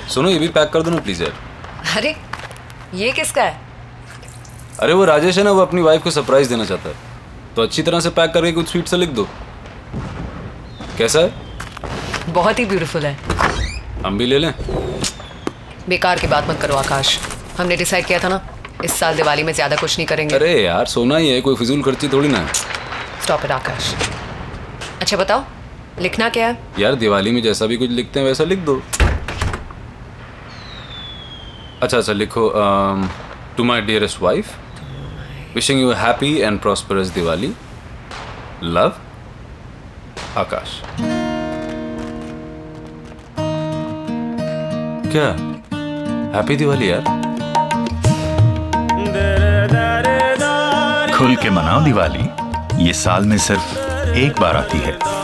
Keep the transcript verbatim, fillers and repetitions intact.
सुनो ये भी पैक कर दो ना प्लीज यार। अरे ये किसका है? अरे वो राजेश है ना, वो अपनी वाइफ को सरप्राइज देना चाहता है, तो अच्छी तरह से पैक करके कुछ स्वीट सा लिख दो। कैसा है? बहुत ही ब्यूटीफुल है। हम भी ले लें? बेकार की बात मत करो आकाश, हमने डिसाइड किया था ना इस साल दिवाली में ज्यादा कुछ नहीं करेंगे। अरे यार सोना ही है, कोई फिजूल खर्ची थोड़ी ना है। Stop it Akash. अच्छा बताओ लिखना क्या है? यार दिवाली में जैसा भी कुछ लिखते हैं वैसा लिख दो। अच्छा अच्छा लिखो, to my dearest wife, wishing you happy and prosperous Diwali, love Akash. क्या हैप्पी दिवाली यार। खुल के मनाओ दिवाली, ये साल में सिर्फ एक बार आती है।